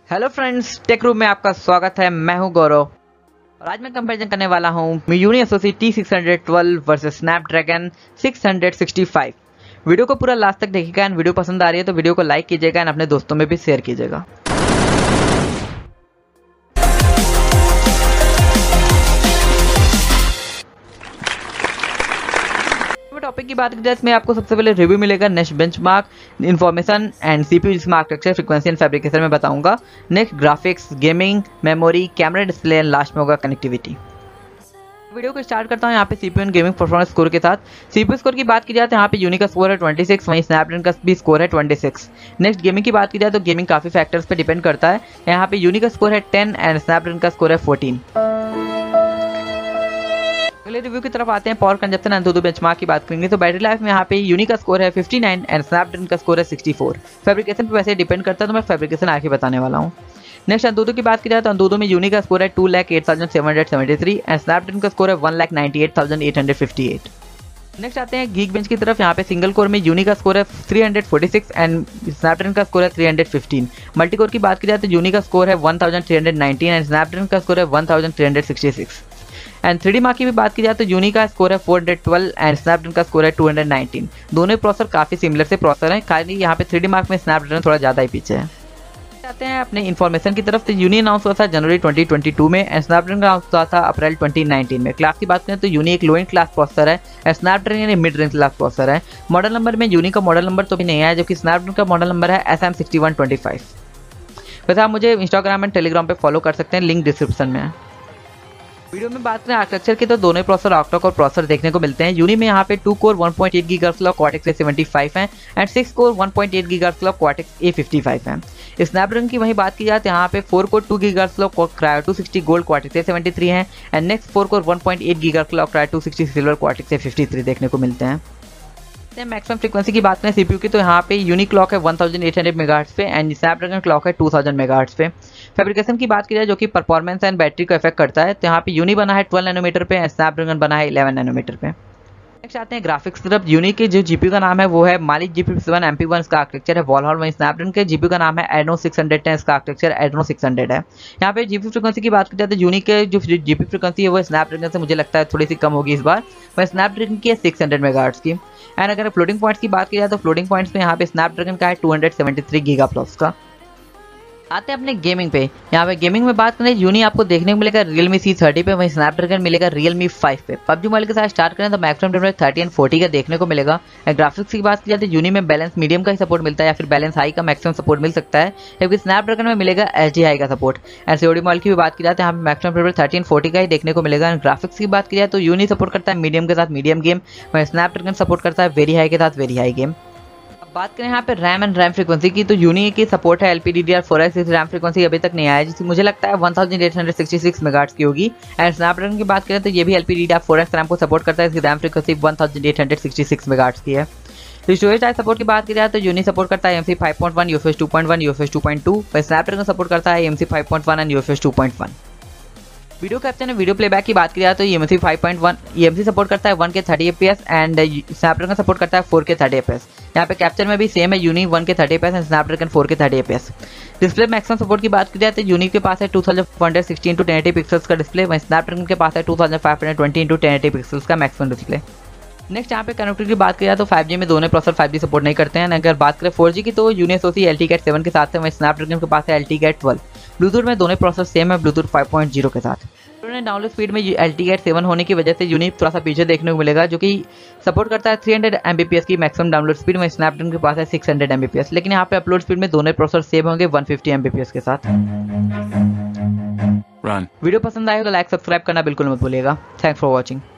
Hello friends, take room में आपका स्वागत है। मैं हूं गौरव और आज मैं कंपैरिजन करने वाला हूं MIUI SoC T612 versus Snapdragon 665। Video को पूरा लास्ट तक देखिएगा एंड वीडियो पसंद आ रही है तो वीडियो को लाइक कीजिएगा एंड अपने दोस्तों में भी शेयर कीजिएगा। टॉपिक की बात की जाए इसमें आपको सबसे पहले रिव्यू मिलेगा, next benchmark information and CPU जिसमें आर्किटेक्चर, फ्रीक्वेंसी एंड फैब्रिकेशन में बताऊंगा। Next graphics, gaming, memory, camera, display and last में होगा कनेक्टिविटी। वीडियो को स्टार्ट करता हूं यहाँ पे CPU and gaming performance score के साथ। सीपीयू स्कोर की बात की जाए तो यहाँ पे यूनी का स्कोर है 26, वहीं स्नैपड्रैगन का भी स्कोर है 26। नेक्स्ट गेमिंग की बात की जाए तो गेमिंग काफी फैक्टर्स पे डिपेंड करता है। यहाँ पे यूनी का स्कोर है 10 एंड स्नैपड्रैगन का स्कोर है 14। अगले रिव्यू की तरफ आते हैं। पावर कंजप्शन एंड दो बेंचमार्क की बात करेंगे तो बैटरी लाइफ में यहाँ पे यूनी का स्कोर है 59 एंड स्नैपड्रैगन का स्कोर है 64। फैब्रिकेशन पे वैसे डिपेंड करता है तो मैं फैब्रिकेशन आके बताने वाला हूँ। नेक्स्ट अंतुदो की बात की जाए तो अंतुदो में यूनी का स्कोर है 2,08,773 एंड स्नैपड्रैगन का स्कोर है 1,98,858। नेक्स्ट आते हैं गीक बेंच की तरफ। यहाँ पे सिंगल कोर में यूनी का स्कोर है 346 एंड स्नैपड्रैगन का स्कोर है 315। मल्टी कोर की बात की जाए तो यूनी का स्कोर है 1,319 एंड स्नैपड्रैगन का स्कोर है 1,366। एंड 3D मार्क की भी बात की जाए तो यूनी का स्कोर है 412 एंड स्नैपड्रैगन का स्कोर है 219। दोनों प्रोसेसर काफी सिमिलर से प्रोसेसर हैं, खाली यहाँ पे 3D मार्क में स्नैपड्रैगन थोड़ा ज्यादा ही पीछे है। आते हैं अपने इन्फॉर्मेशन की तरफ। तो यूनी अनाउंस हुआ था जनवरी 2022 में एंड स्नैपड्रैगन अनाउंस हुआ था अप्रैल 2019 में। क्लास की बात करें तो यूनी एक लो एंड क्लास प्रोसेसर है, स्नैपड्रैगन यानी मिड रेंज क्लास प्रोसेसर है। मॉडल नंबर में यूनी का मॉडल नंबर तो भी नहीं आया, जबकि स्नैपड्रैगन का मॉडल नंबर है SM6125। वैसे आप मुझे इंस्टाग्राम एंड टेलीग्राम पे फॉलो कर सकते हैं, लिंक डिस्क्रिप्शन में है। वीडियो में बात करें आर्किटेक्चर की तो दोनों प्रोसेसर ऑक्टा कोर प्रोसेसर देखने को मिलते हैं। यूनी में यहाँ पे 2 core 1.8 gigahertz clock Cortex A75 है and 6 core 1.8 gigahertz clock Cortex A55 है। स्नैपड्रैगन की वहीं बात की जाए तो यहाँ पे 4 core 2 gigahertz clock Kryo 260 gold Cortex A73 है and next 4 core 1.8 gigahertz clock Kryo 260 silver Cortex A53 देखने को मिलते हैं। मैक्सिमम फ्रीक्वेंसी की बात करें सीपीयू की तो यहाँ पे यूनिक क्लॉक है 1800 मेगाहर्ट्ज़ पे एंड स्नैपड्रैगन क्लॉक है 2000 मेगाहर्ट्ज़ पे। फैब्रिकेशन की बात की जाए जो कि परफॉर्मेंस एंड बैटरी को इफेक्ट करता है तो यहाँ पे यूनी बना है 12 नैनोमीटर पे एंड स्नैपड्रैगन बना है 11 नैनोमीटर पे। नेक्स्ट आते हैं ग्राफिक्स तरफ। यूनी के जो जीपीयू का नाम है वो है मालिक GP7 MP1, इसका आर्किटेक्चर है वॉलहॉल। वहीं स्नैपड्रैगन के जीपीयू का नाम है एड्नो 610, इसका आर्किटेक्चर एड्नो 600 है। यहाँ पे जीपी फ्रीक्वेंसी की बात की जाए तो यूनी के जो जीपी फ्रीक्वेंसी है वो स्नैपड्रैगन से मुझे लगता है थोड़ी सी कम होगी इस बार। वह स्नैपड्रैगन की है 600 मेगाहर्ट्ज़ की। एंड अगर फ्लोटिंग पॉइंट्स की बात की जाए तो फ्लोटिंग पॉइंट्स में यहाँ पे स्नैपड्रैगन का है 273 गीगाफ्लॉप्स का। आते हैं अपने गेमिंग पे। यहाँ पे गेमिंग में बात करें यूनी आपको देखने को मिलेगा Realme C30 पे, वहीं स्नैपड्रैगन मिलेगा Realme 5 पे। पबजी मोबाइल के साथ स्टार्ट करें तो मैक्सिमम टेम्परेचर 30 एंड 40 का देखने को मिलेगा। ग्राफिक्स की बात की जाए तो यूनी में बैलेंस मीडियम का ही सपोर्ट मिलता है या फिर बैलेंस हाई का मैक्सिमम सपोर्ट मिल सकता है, जबकि स्नैपड्रैगन में मिलेगा HD हाई का सपोर्ट। एंड COD मोबाइल की भी बात की जाए तो यहाँ पे मैक्सिमम टेम्परेचर 30 एंड 40 का ही देखने को मिलेगा। एंड ग्राफिक्स की बात की जाए तो यूनी सपोर्ट करता है मीडियम के साथ मीडियम गेम, वहीं स्नैपड्रैगन सपोर्ट करता है वेरी हाई के साथ वेरी हाई गेम। बात करें यहाँ पे रैम एंड रैम फ्रीक्वेंसी की तो यूनी की सपोर्ट है LPDDR4X, इस रैम फ्रीक्वेंसी अभी तक नहीं आया जिसकी मुझे लगता है 1866 मेगाहर्ट्ज़ की होगी। एंड स्नैपड्रैगन की बात करें तो ये भी LPDDR4X रैम को सपोर्ट करता है, इसकी रैम फ्रीक्वेंसी 1866 मेगाहर्ट्ज़ की है। तो स्टोरेज टाइप सपोर्ट की बात की जाए तो यूनी सपोर्ट करता है EMC 5.1, UFS 2.1, UFS 2.2, पर स्नैपड्रैगन सपोर्ट करता है EMC 5.1 and UFS 2.1। Video capture video playback की बात की जाए तो EMC 5.1 EMC सपोर्ट करता है 1K 30 fps and Snapdragon support करता है 4K 30 fps। यहाँ पे कैप्चर में भी सेम है, Uni 1K 30 fps and Snapdragon 4K 30 fps। Display maximum support की बात की जाए तो यूनी के पास है 2460 × 1080 पिक्सल्स का डिस्प्ले, वहीं स्नैपड्रैगन के पास है 2520 × 1080 पिक्सल्स का मैक्सिमम डिस्प्ले। नेक्स्ट यहाँ पे कनेक्टिविटी की बात की जाए तो 5G में दोनों प्रोसेसर 5G सपोर्ट नहीं करते हैं। अगर बात करें 4G की तो यूनी SoC LTCAT 7 के साथ है, वहीं स्नैपड्रैगन के पास है LTCAT 12। ब्लूटूथ में दोनों प्रोसेसर सेम है, ब्लूटूथ 5.0 के साथ। डाउनलोड स्पीड में LTCAT 7 होने की वजह से यूनी थोड़ा सा पीछे देखने को मिलेगा, जो कि सपोर्ट करता है 300 Mbps की मैक्सिमम डाउनलोड स्पीड, में स्नैपड्रैगन के पास है 600 Mbps। लेकिन यहाँ पे अपलोड स्पीड में दोनों प्रोसेसर सेम होंगे 150 Mbps के साथ। वीडियो पसंद आए तो लाइक सब्सक्राइब करना बिल्कुल मत भूलिएगा। Thanks for watching.